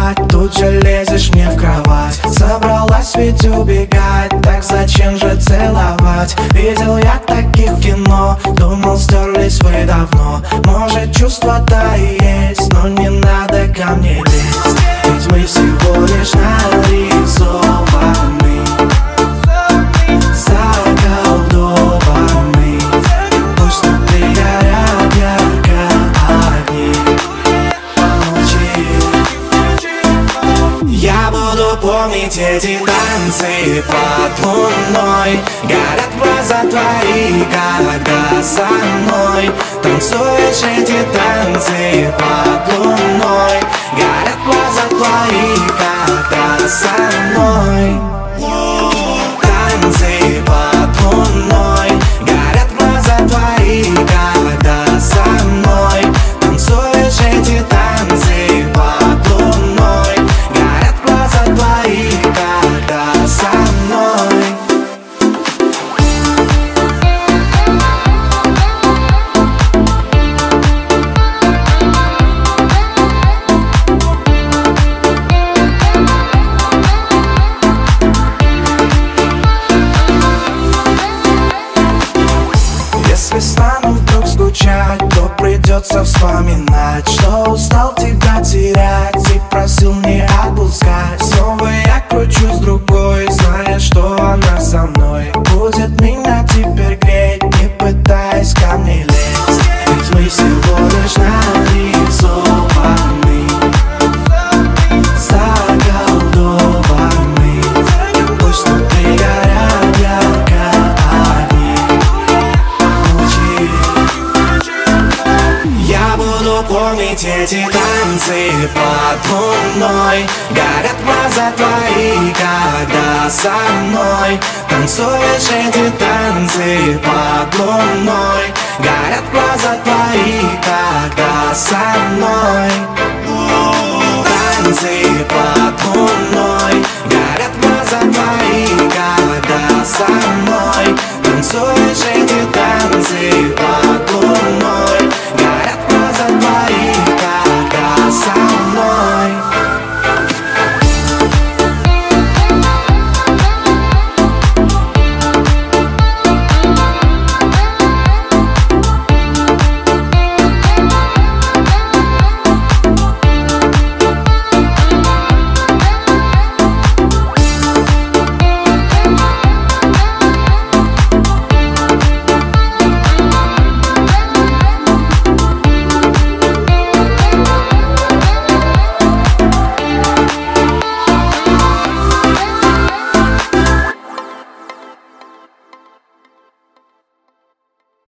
скучать, тут же лезешь мне в кровать. Собралась ведь убегать, так зачем же целовать? Видел я таких в кино, думал, стерлись вы давно. Может, чувства-то и есть, но не надо ко мне лезть, ведь мы всего лишь нарисованы, заколдованы. Пусть тут пригорят ярко огни, помолчи. Я буду помнить эти танцы под луной. Горят глаза твои, когда со мной танцуешь эти танцы под луной. Горят глаза твои, когда со мной танцы под луной. Горят глаза твои, когда со мной танцуешь эти танцы под луной. Горят глаза твои, когда со мной. Если стану вдруг скучать, то придется вспоминать, что устал тебя терять и просил не отпускать. Снова я кручусь другой, зная, что она со мной будет меня теперь греть, не пытаясь ко мне лезть, ведь мы всего лишь нарисованы, заколдованы. Пусть тут пригорят ярко огни, помолчи. Я буду помнить эти танцы под луной. Горят глаза твои, когда со мной танцуешь эти танцы под луной. Горят глаза твои, когда со мной.